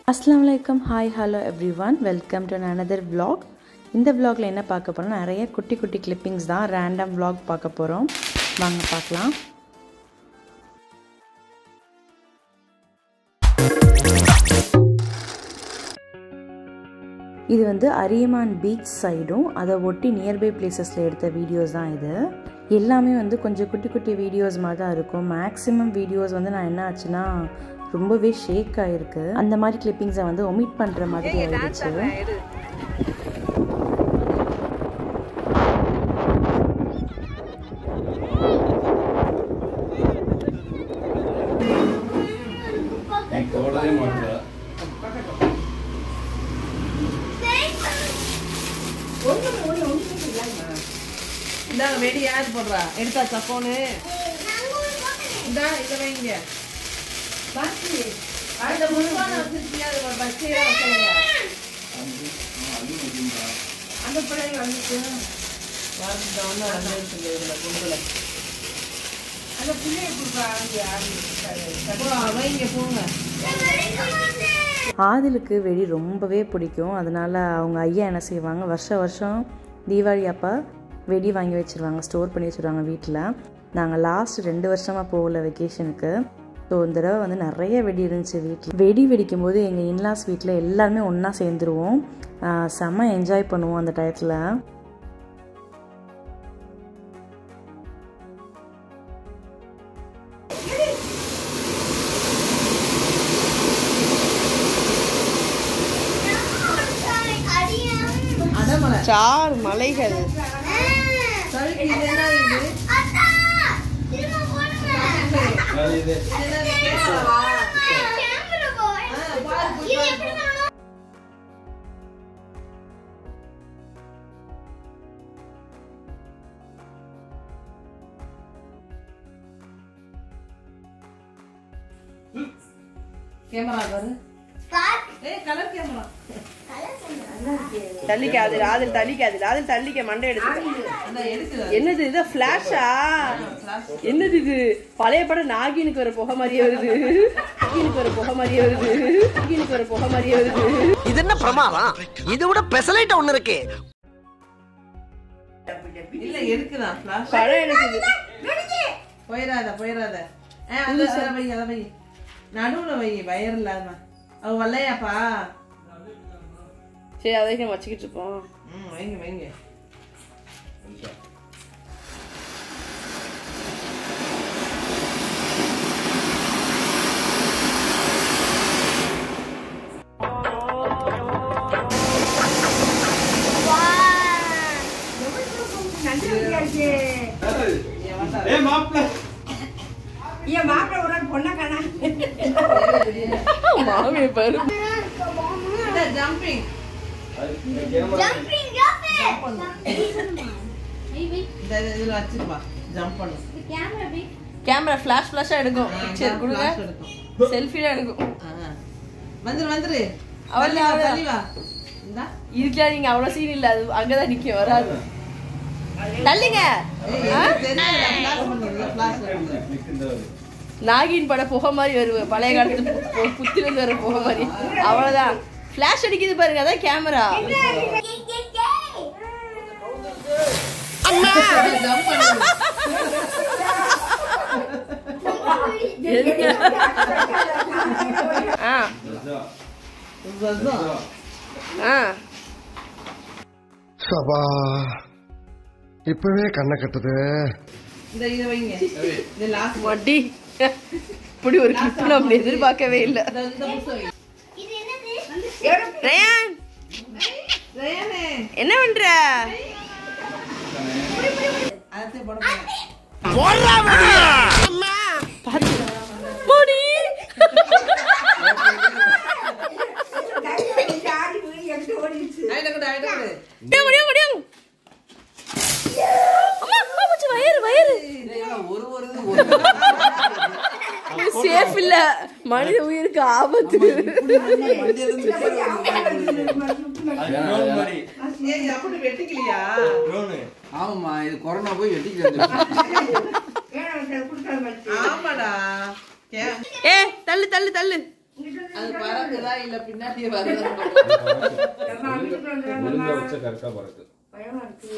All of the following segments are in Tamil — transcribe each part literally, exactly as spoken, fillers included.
Assalamualaikum, hi, hello everyone, welcome to another vlog. இந்த vlogல என்ன பார்க்க போறோம், நிறைய குட்டி குட்டி clippings தான், random vlog பார்க்க போறோம். வாங்க பார்க்கலாம். இது வந்து அரியமான் பீச் சைடும் அதை ஒட்டி நியர்பை பிளேசஸ்ல எடுத்த வீடியோஸ் தான் இது. எல்லாமே வந்து கொஞ்சம் குட்டி குட்டி வீடியோஸ் மாதிரி தான் இருக்கும். மேக்ஸிமம் வீடியோஸ் வந்து நான் என்ன ஆச்சுன்னா ரொம்பவே ஷேக் ஆயிருக்கு. அந்த மாதிரி கிளிப்பிங்ஸை வந்து ஒமிட் பண்ற மாதிரி ஆயிடுச்சு. இந்த வெடி யார் போடுறா? எடுத்தாச்சா போனு? இந்த இத வைங்க. பாத்தி. அந்த முருகான வச்சிருக்கியா? அது பச்சையா வைக்கலையா? அந்த பழைய வந்துச்சு. வாங்க ஒண்ணு வந்துச்சு இதுல குண்டுல. அந்த புளியை குடுப்பா ஆதி ஆதி. போ வைங்க போங்க. ஆதிலுக்கு வெடி ரொம்பவே பிடிக்கும். அதனால அவங்க ஐயா என்ன செய்வாங்க, வருஷம் வருஷம் தீபாவளி அப்போ வெடி வாங்கி வச்சுருவாங்க, ஸ்டோர் பண்ணி வச்சுருவாங்க வீட்டில். நாங்கள் லாஸ்ட் ரெண்டு வருஷமாக போகல வெக்கேஷனுக்கு. ஸோ இந்த தடவை வந்து நிறைய வெடி இருந்துச்சு வீட்டில். வெடி வெடிக்கும் போது எங்கள் இன்லாஸ் வீட்டில் எல்லாருமே ஒன்றா சேர்ந்துருவோம். செம்ம என்ஜாய் பண்ணுவோம் அந்த டயத்தில். சார் மலைகள் கேமரா பாரு. ஏய் கலர் கேமரா. தள்ளிக்காது ராதில் தள்ளிக்காது ராதில் தள்ளிக்க மண்டை எடுத்து. என்னது இது ஃபிளாஷா? என்னது இது? பழைய படம் நாகினுக்கு வர புகை மாதிரியே வருது. நாகினுக்கு வர புகை மாதிரியே வருது. நாகினுக்கு வர புகை மாதிரியே வருது. இது என்ன பிரமாதம்? இது விட பெசலைட் ஒண்ணு இருக்கு. இல்ல எடுக்குதான் ஃபிளாஷ். படம் எடுக்குது. போயிராத போயிராத. அந்த சர வை அத வை. நடுவுல வை வயர் இல்லாம. அவ வல்லையாப்பா. சரி அதைக்கு வச்சிக்கிட்டு இருப்போம். ம் வைங்க வைங்க. ஏய் மாப்ள ஏ மாப்ள ஒரு பொண்ண காணா. மாமே பாரு. இந்த ஜம்பிங் ஜம்பிங் இந்த இதுல வச்சிருப்பா ஜம்ப் பண்ணு. கேமரா பி கேமரா ஃபிளாஷ் ஃபிளாஷா எடுக்கும். பிக்சர் குடுங்க. செல்ஃபியா எடுக்கும். வந்துரு வந்துரு. அவளே அவளே வா. இந்தா இருக்கல நீங்க அவ்வளவு சீன் இல்ல. அது அங்க தான் நிக்க வராது. தள்ளுங்க. நாகின் பட புகை மாதிரி வருவேன். பழைய காலத்து புத்திலிருந்து வர புகை மாதிரி. அவ்வளவுதான். ஃபிளாஷ் அடிக்குது பாருங்க. அதான் கேமரா. அம்மா ஆ ஆ சபா இப்பவே கண்ணை கட்டுது. இந்த இத வைங்க. இது லாஸ்ட் வட்டி. இப்படி ஒரு கிளிப் நம்ம எதிர்பார்க்கவே இல்ல. இந்த புஷ் வை. இது என்னது? ரயான் ரயானே என்ன பண்ற? அதே போடு. போடுறா வெடி. அம்மா பாத்து போடி. டாடி போய் எங்க ஓடிச்சு. ஐட கூட ஐட கூட. டேய் முடியும் முடியும். அம்மா அம்மா வயர் வயர். ஒரு ஒரு ஒரு சேஃப் இல்ல. மனித உயிருக்கு ஆபத்து. ஏய் அப்படி வெட்டிக்கலையா? ட்ரோன். ஆமாமா இது கொரோனா போய் வெட்டிக்கல. ஆமாடா. ஏ தள்ளு தள்ளு தள்ளு. அது பறக்குதா இல்ல பின்னாடி வருதா ஒழுங்கா வச்ச கரெக்டா பறக்கு பயமா இருக்கு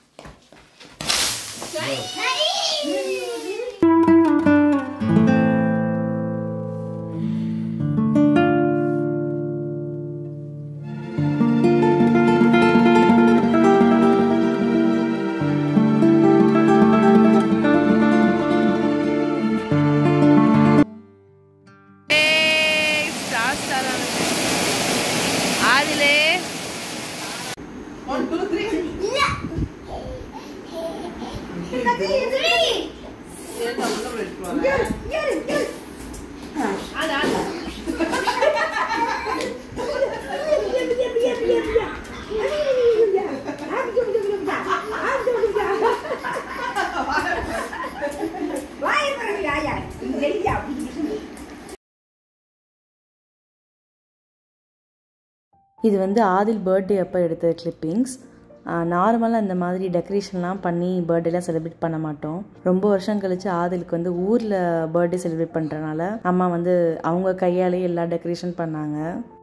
இது வந்து ஆதில் பர்த்டே அப்போ எடுத்த கிளிப்பிங்ஸ். நார்மலாக இந்த மாதிரி டெக்கரேஷன்லாம் பண்ணி பர்த்டேலாம் செலிப்ரேட் பண்ண மாட்டோம். ரொம்ப வருஷம் கழிச்சு ஆதிலுக்கு வந்து ஊரில் பர்த்டே செலிப்ரேட் பண்ணுறனால அம்மா வந்து அவங்க கையாலேயே எல்லா டெக்கரேஷன் பண்ணாங்க.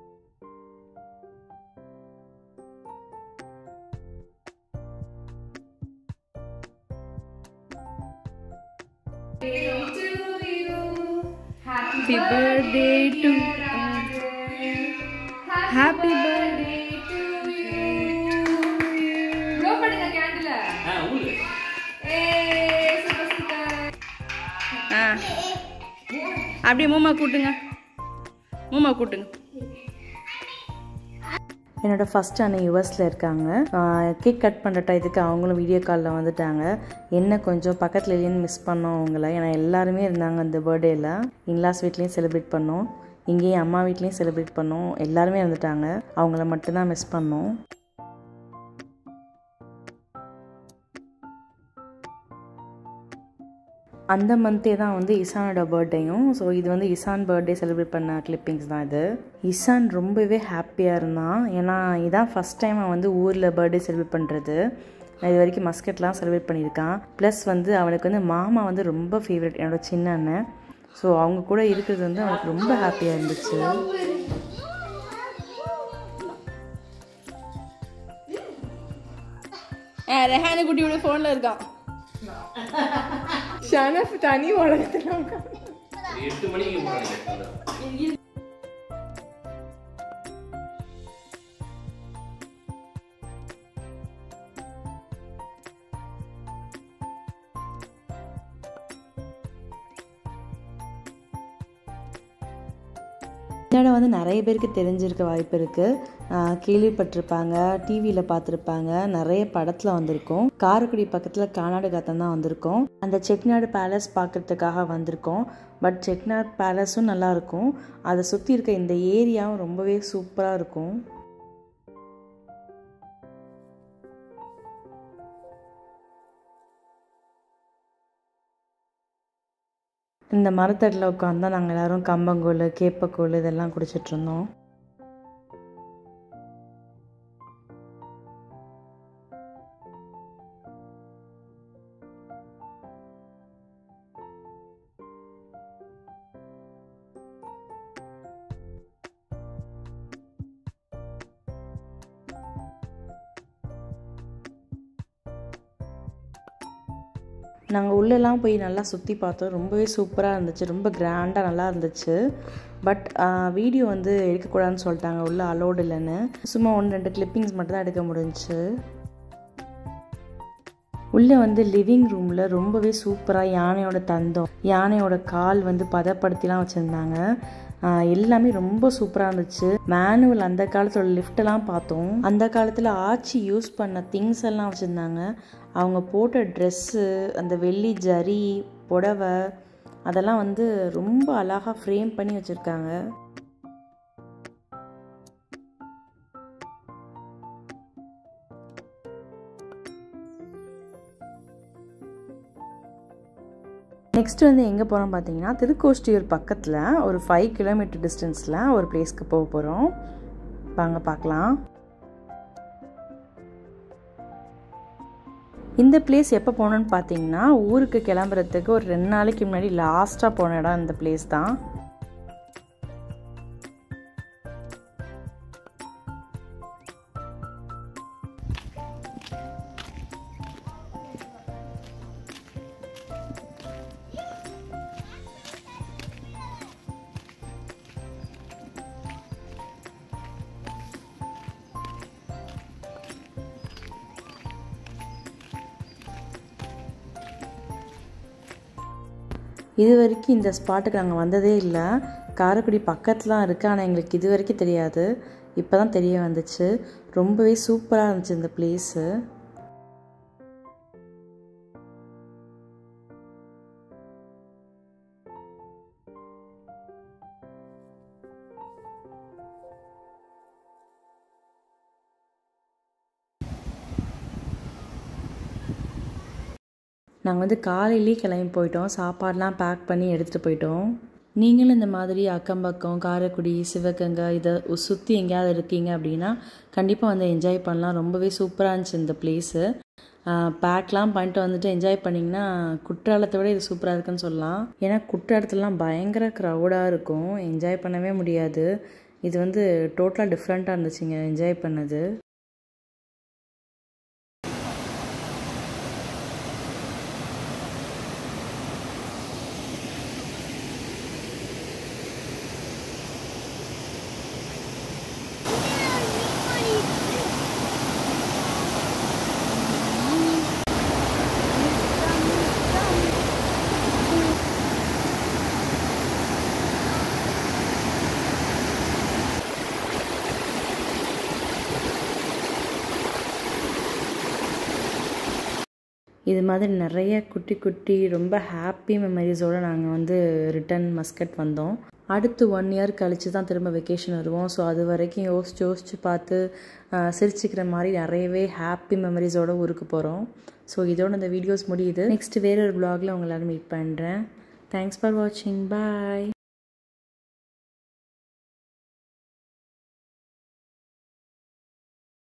Happy birthday to you. Happy birthday to you. Blow பண்ணுங்க கேண்டில். ஆ ஊது. ஏய் சூப்பர் சூப்பர். ஆ. அப்படியே மூமா கூட்டுங்க. மூமா கூட்டுங்க. என்னோடய ஃபஸ்ட் அண்ணன் யூஎஸில் இருக்காங்க. கேக் கட் பண்ணுற டயத்துக்கு அவங்களும் வீடியோ காலில் வந்துட்டாங்க. என்ன கொஞ்சம் பக்கத்தில் இல்லைன்னு மிஸ் பண்ணோம் அவங்கள. ஏன்னா எல்லாருமே இருந்தாங்க அந்த பர்த்டேயில். இன்லாஸ் வீட்லேயும் செலிப்ரேட் பண்ணோம், இங்கேயும் அம்மா வீட்லேயும் செலிப்ரேட் பண்ணோம். எல்லாருமே வந்துட்டாங்க, அவங்கள மட்டும்தான் மிஸ் பண்ணோம். அந்த மந்த்தே தான் வந்து இசானோட பர்த்டேயும். ஸோ இது வந்து இசான் பர்த்டே செலிப்ரேட் பண்ண கிளிப்பிங்ஸ் தான் இது. இசான் ரொம்பவே ஹாப்பியாக இருந்தான். ஏன்னா இதான் ஃபஸ்ட் டைம் அவன் வந்து ஊரில் பர்த்டே செலிப்ரேட் பண்ணுறது. இது வரைக்கும் மஸ்கட்லாம் செலிப்ரேட் பண்ணியிருக்கான். ப்ளஸ் வந்து அவனுக்கு வந்து மாமா வந்து ரொம்ப ஃபேவரட், என்னோட சின்ன அண்ணன். ஸோ அவங்க கூட இருக்கிறது வந்து அவனுக்கு ரொம்ப ஹாப்பியாக இருந்துச்சு. ரெஹானு குட்டியோட ஃபோனில் இருக்கான். ஷனஃப் தனி உலகத்தில் எட்டு மணிக்கு போறாங்க. இந்த இடம் வந்து நிறைய பேருக்கு தெரிஞ்சிருக்க வாய்ப்பு இருக்குது. கேள்விப்பட்டிருப்பாங்க, டிவியில் பார்த்துருப்பாங்க, நிறைய படத்தில் வந்திருக்கோம். காரைக்குடி பக்கத்தில் கர்நாடகாத்தான் தான் வந்திருக்கோம். அந்த செட்டிநாடு பேலஸ் பார்க்குறதுக்காக வந்திருக்கோம். பட் செட்டிநாடு பேலஸும் நல்லாயிருக்கும், அதை சுற்றி இருக்க இந்த ஏரியாவும் ரொம்பவே சூப்பராக இருக்கும். இந்த மரத்தடியில் உட்காந்து நாங்கள் எல்லோரும் கம்பங்கூழ், கேப்பக்கூழ் இதெல்லாம் குடிச்சிட்ருந்தோம். நாங்கள் உள்ளெல்லாம் போய் நல்லா சுற்றி பார்த்தோம். ரொம்பவே சூப்பராக இருந்துச்சு, ரொம்ப கிராண்டாக நல்லா இருந்துச்சு. பட் வீடியோ வந்து எடுக்கக்கூடாதுன்னு சொல்லிட்டாங்க, உள்ளே அலோடு இல்லைன்னு. சும்மா ஒன்று ரெண்டு கிளிப்பிங்ஸ் மட்டும் தான் எடுக்க முடிஞ்சிச்சு. உள்ளே வந்து லிவிங் ரூமில் ரொம்பவே சூப்பராக யானையோட தந்தம், யானையோட கால் வந்து பதப்படுத்திலாம் வச்சுருந்தாங்க. எல்லாமே ரொம்ப சூப்பராக இருந்துச்சு. மேனுவல் அந்த காலத்தோட லிஃப்டெல்லாம் பார்த்தோம். அந்த காலத்தில் ஆச்சி யூஸ் பண்ண திங்ஸ் எல்லாம் வச்சுருந்தாங்க. அவங்க போட்ட ட்ரெஸ்ஸு, அந்த வெள்ளி ஜரி புடவை, அதெல்லாம் வந்து ரொம்ப அழகாக ஃப்ரேம் பண்ணி வச்சுருக்காங்க. நெக்ஸ்ட் வந்து எங்கே போகிறோம் பார்த்தீங்கன்னா, திருக்கோஷ்டியூர் பக்கத்தில் ஒரு ஃபைவ் கிலோமீட்டர் டிஸ்டன்ஸில் ஒரு பிளேஸ்க்கு போக போகிறோம். வாங்க பார்க்கலாம். இந்த பிளேஸ் எப்போ போனோன்னு பார்த்தீங்கன்னா, ஊருக்கு கிளம்புறதுக்கு ஒரு ரெண்டு நாளைக்கு முன்னாடி லாஸ்ட்டாக போன இடம் இந்த பிளேஸ் தான். இது வரைக்கும் இந்த ஸ்பாட்டுக்கு நாங்கள் வந்ததே இல்லை. காரைக்குடி பக்கத்துலாம் இருக்குது, ஆனால் எங்களுக்கு இது வரைக்கும் தெரியாது. இப்போ தான் தெரிய வந்துச்சு. ரொம்பவே சூப்பராக இருந்துச்சு இந்த பிளேஸு. நாங்கள் வந்து காலையிலேயே கிளம்பி போயிட்டோம். சாப்பாடெலாம் பேக் பண்ணி எடுத்துகிட்டு போயிட்டோம். நீங்களும் இந்த மாதிரி அக்கம் பக்கம் காரைக்குடி சிவகங்கை இதை சுற்றி எங்கேயாவது இருக்கீங்க அப்படின்னா கண்டிப்பாக வந்து என்ஜாய் பண்ணலாம். ரொம்பவே சூப்பராக இருந்துச்சு இந்த பிளேஸு. பேக்லாம் பண்ணிட்டு வந்துட்டு என்ஜாய் பண்ணிங்கன்னா குற்றாலத்தை விட இது சூப்பராக இருக்குன்னு சொல்லலாம். ஏன்னா குற்றாலத்துலாம் பயங்கர க்ரௌடாக இருக்கும், என்ஜாய் பண்ணவே முடியாது. இது வந்து டோட்டலாக டிஃப்ரெண்ட்டாக இருந்துச்சுங்க என்ஜாய் பண்ணது. இது மாதிரி நிறைய குட்டி குட்டி ரொம்ப ஹாப்பி மெமரிஸோடு நாங்கள் வந்து ரிட்டன் மஸ்கட் வந்தோம். அடுத்து ஒன் இயர் கழித்து தான் திரும்ப வெக்கேஷன் வருவோம். ஸோ அது வரைக்கும் யோசிச்சு யோசிச்சு பார்த்து சிரிச்சிக்கிற மாதிரி நிறையவே ஹாப்பி மெமரிஸோடு ஊருக்கு போகிறோம். ஸோ இதோட இந்த வீடியோஸ் முடியுது. நெக்ஸ்ட் வேற ஒரு vlogல உங்களை எல்லாரும் மீட் பண்ணுறேன். தேங்க்ஸ் ஃபார் வாட்சிங். பாய்.